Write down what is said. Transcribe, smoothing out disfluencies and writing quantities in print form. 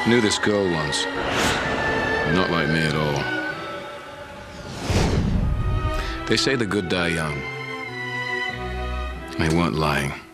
Knew this girl once. Not like me at all. They say the good die young. They weren't lying.